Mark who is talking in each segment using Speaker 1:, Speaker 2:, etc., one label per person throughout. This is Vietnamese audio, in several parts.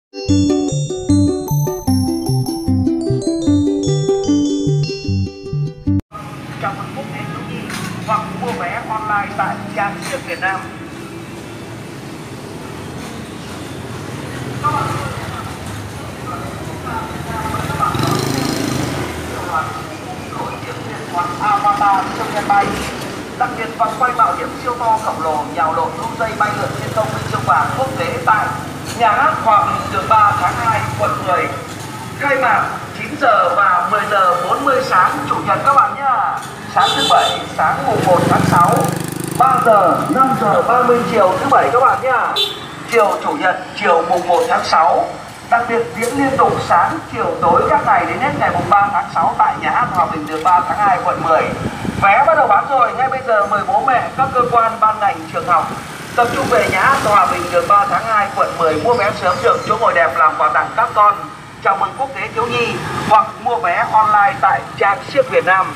Speaker 1: Chào mừng quốc tế thiếu nhi hoặc mua vé online tại Trang Siếc Việt Nam. Các bạn nổi tiếng huyền thoại Avatar trong sân bay, đặc biệt vòng quay mạo hiểm siêu to khổng lồ nhào lộn đu dây bay lượn trên không huy chương vàng quốc tế tại Nhà hát Hòa Bình đường 3 tháng 2 quận 10. Khai mạc 9 giờ và 10 giờ 40 sáng chủ nhật các bạn nhá. Sáng thứ bảy, sáng mùng 1 tháng 6, 3 giờ, 5 giờ 30 chiều thứ bảy các bạn nhá. Chiều chủ nhật, chiều mùng 1 tháng 6. Đặc biệt diễn liên tục sáng, chiều tối các ngày đến hết ngày mùng 3 tháng 6 tại Nhà hát Hòa Bình đường 3 tháng 2 quận 10. Vé bắt đầu bán rồi, ngay bây giờ mời bố mẹ, các cơ quan ban ngành, trường học tập trung về Nhà hát Hòa Bình đường 3 tháng 2 quận 10 mua vé sớm được chỗ ngồi đẹp làm quà tặng các con. Chào mừng quốc tế thiếu nhi hoặc mua vé online tại Trang Siếc Việt Nam.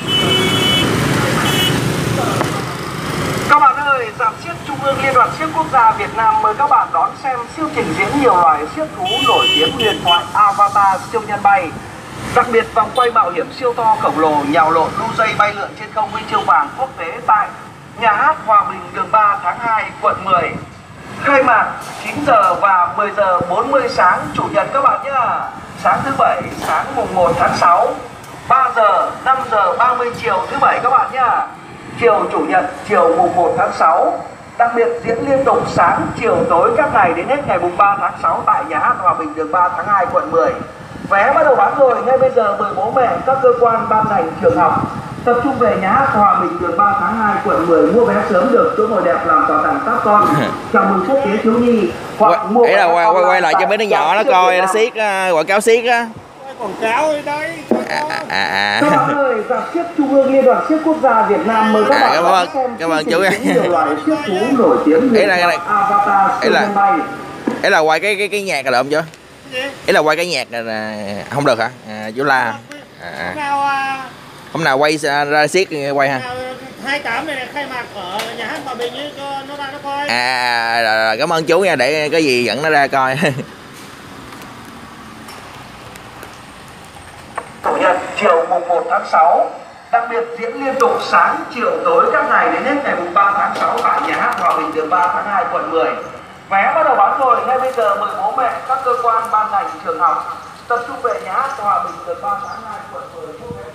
Speaker 1: Các bạn ơi, Rạp Xiếc Trung ương Liên đoàn Xiếc Quốc gia Việt Nam mời các bạn đón xem siêu trình diễn nhiều loài xiếc thú nổi tiếng huyền thoại Avatar siêu nhân bay. Đặc biệt vòng quay mạo hiểm siêu to khổng lồ nhào lộn đu dây bay lượn trên không huy chương vàng quốc tế tại Nhà hát Hòa Bình đường 3 tháng 2 quận 10. Khai mạc 9 giờ và 10 giờ 40 sáng chủ nhật các bạn nhá. Sáng thứ bảy, sáng mùng 1 tháng 6, 3 giờ, 5 giờ 30 chiều thứ bảy các bạn nhá. Chiều chủ nhật, chiều mùng 1 tháng 6. Đặc biệt diễn liên tục sáng, chiều tối các ngày đến hết ngày mùng 3 tháng 6 tại Nhà hát Hòa Bình đường 3 tháng 2 quận 10. Vé bắt đầu bán rồi, ngay bây giờ mời bố mẹ, các cơ quan ban ngành, trường học tập trung về Nhà hát Hòa Bình đường 3 tháng 2 quận 10 mua vé sớm được chỗ ngồi đẹp làm quà tặng các con. Chào mừng quốc tế thiếu nhi hoặc mua vé
Speaker 2: quay lại cho mấy đứa nhỏ nó coi nó xiếc quảng cáo xiếc á.
Speaker 3: Quảng cáo ở đây.
Speaker 1: Các bạn ơi, Rạp Xiếc Trung ương Liên đoàn Xiếc Quốc gia Việt Nam mời các bạn
Speaker 2: cảm ơn chú.
Speaker 1: nhiều loài xiếc thú nổi tiếng huyền thoại Avatar siêu nhân bay.
Speaker 2: Ấy là quay cái nhạc là được không chú? Ý là quay cái nhạc là không được hả? Chú La. Hôm nào quay ra xiếc quay ha.
Speaker 3: 28 này khai mạc ở Nhà hát Hòa Bình ấy, cho nó ra nó coi.
Speaker 2: Rồi, cảm ơn chú nha, để cái gì dẫn nó ra coi.
Speaker 1: Chủ nhật chiều mùng 1 tháng 6. Đặc biệt diễn liên tục sáng, chiều tối các ngày đến hết ngày mùng 3 tháng 6 tại Nhà hát Hòa Bình đường 3 tháng 2 quận 10. Vé bắt đầu bán rồi, ngay bây giờ mời bố mẹ, các cơ quan ban ngành, trường học tập trung về Nhà hát Hòa Bình đường 3 tháng 2 quận 10.